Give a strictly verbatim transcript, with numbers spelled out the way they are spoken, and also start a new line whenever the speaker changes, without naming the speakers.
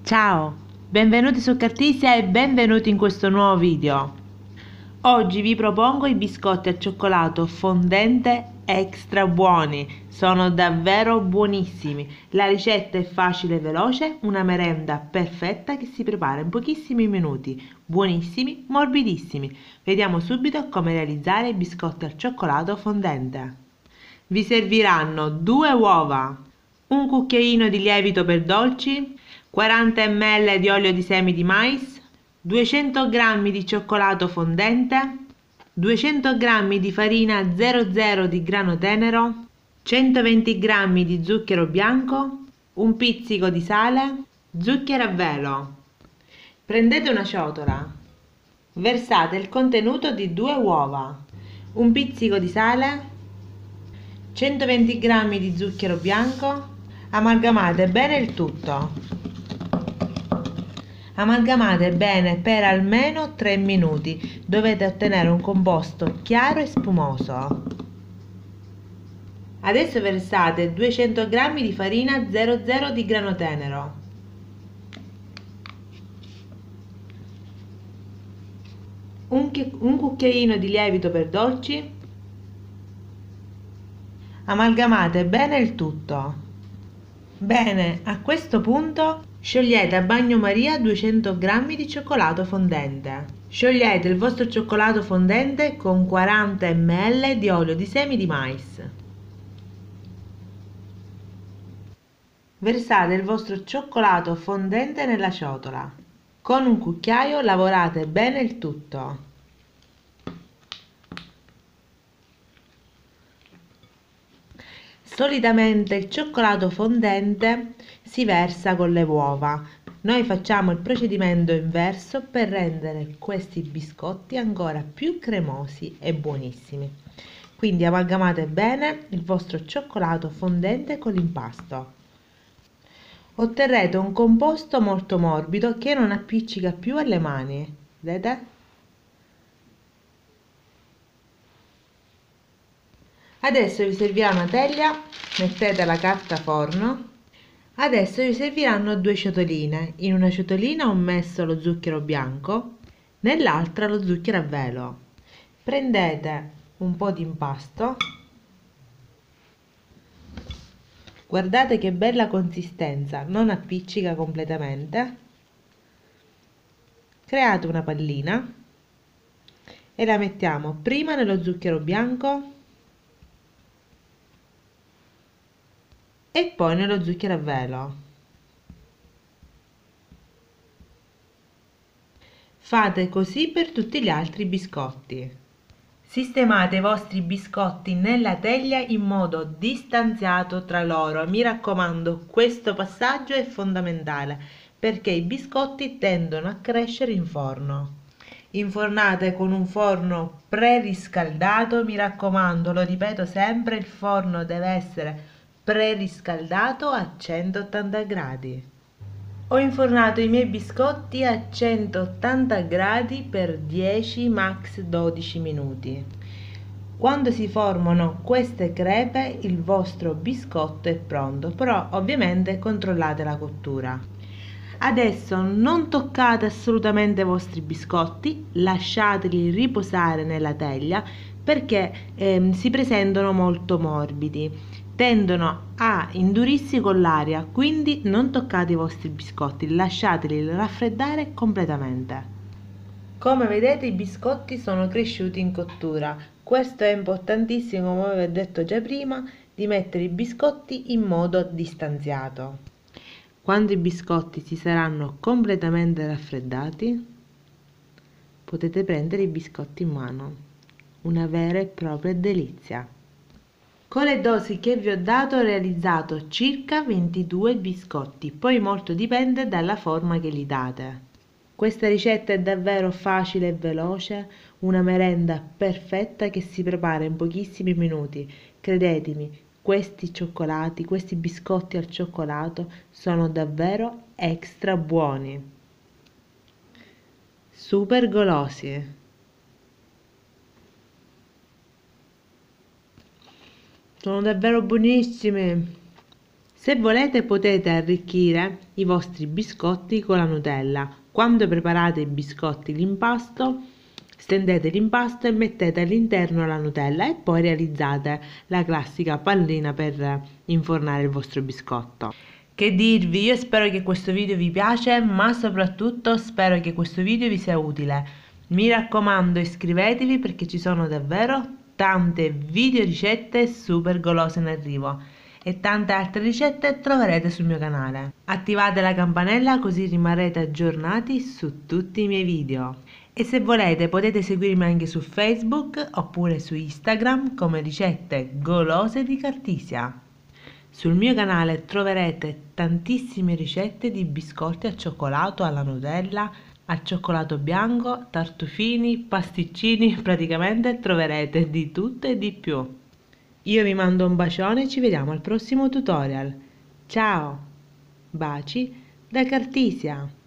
Ciao, benvenuti su Cartisia e benvenuti in questo nuovo video. Oggi vi propongo i biscotti al cioccolato fondente extra buoni, sono davvero buonissimi. La ricetta è facile e veloce, una merenda perfetta che si prepara in pochissimi minuti, buonissimi, morbidissimi. Vediamo subito come realizzare i biscotti al cioccolato fondente. Vi serviranno due uova, un cucchiaino di lievito per dolci, quaranta millilitri di olio di semi di mais, duecento grammi di cioccolato fondente, duecento grammi di farina zero zero di grano tenero, centoventi grammi di zucchero bianco, un pizzico di sale, zucchero a velo. Prendete una ciotola, versate il contenuto di due uova, un pizzico di sale, centoventi grammi di zucchero bianco, amalgamate bene il tutto. Amalgamate bene per almeno tre minuti, dovete ottenere un composto chiaro e spumoso. Adesso versate duecento grammi di farina zero zero di grano tenero, un, un cucchiaino di lievito per dolci, amalgamate bene il tutto. Bene, a questo punto sciogliete a bagnomaria duecento grammi di cioccolato fondente. Sciogliete il vostro cioccolato fondente con quaranta millilitri di olio di semi di mais. Versate il vostro cioccolato fondente nella ciotola. Con un cucchiaio lavorate bene il tutto. Solitamente il cioccolato fondente si versa con le uova. Noi facciamo il procedimento inverso per rendere questi biscotti ancora più cremosi e buonissimi. Quindi amalgamate bene il vostro cioccolato fondente con l'impasto. Otterrete un composto molto morbido che non appiccica più alle mani. Vedete? Adesso vi servirà una teglia, mettete la carta forno. Adesso vi serviranno due ciotoline. In una ciotolina ho messo lo zucchero bianco, nell'altra lo zucchero a velo. Prendete un po' di impasto. Guardate che bella consistenza, non appiccica completamente. Create una pallina e la mettiamo prima nello zucchero bianco e poi nello zucchero a velo. Fate così per tutti gli altri biscotti. Sistemate i vostri biscotti nella teglia in modo distanziato tra loro. Mi raccomando, questo passaggio è fondamentale perché i biscotti tendono a crescere in forno. Infornate con un forno preriscaldato, mi raccomando, lo ripeto sempre, il forno deve essere preriscaldato a centottanta gradi. Ho infornato i miei biscotti a centottanta gradi per dieci max dodici minuti. Quando si formano queste crepe il vostro biscotto è pronto, però ovviamente controllate la cottura. Adesso non toccate assolutamente i vostri biscotti, lasciateli riposare nella teglia perché eh, si presentano molto morbidi. Tendono a indurirsi con l'aria, quindi non toccate i vostri biscotti, lasciateli raffreddare completamente. Come vedete i biscotti sono cresciuti in cottura. Questo è importantissimo, come vi ho detto già prima, di mettere i biscotti in modo distanziato. Quando i biscotti si saranno completamente raffreddati, potete prendere i biscotti in mano. Una vera e propria delizia. Con le dosi che vi ho dato ho realizzato circa ventidue biscotti, poi molto dipende dalla forma che gli date. Questa ricetta è davvero facile e veloce, una merenda perfetta che si prepara in pochissimi minuti. Credetemi, questi cioccolati, questi biscotti al cioccolato sono davvero extra buoni, super golosi. Sono davvero buonissimi. Se volete potete arricchire i vostri biscotti con la Nutella. Quando preparate i biscotti l'impasto, stendete l'impasto e mettete all'interno la Nutella e poi realizzate la classica pallina per infornare il vostro biscotto. Che dirvi, io spero che questo video vi piace, ma soprattutto spero che questo video vi sia utile. Mi raccomando, iscrivetevi perché ci sono davvero tante video ricette super golose in arrivo e tante altre ricette troverete sul mio canale. Attivate la campanella così rimarrete aggiornati su tutti i miei video. E se volete potete seguirmi anche su Facebook oppure su Instagram come ricette golose di Cartisia. Sul mio canale troverete tantissime ricette di biscotti al cioccolato, alla Nutella, al cioccolato bianco, tartufini, pasticcini, praticamente troverete di tutto e di più. Io vi mando un bacione e ci vediamo al prossimo tutorial. Ciao! Baci da Cartisia!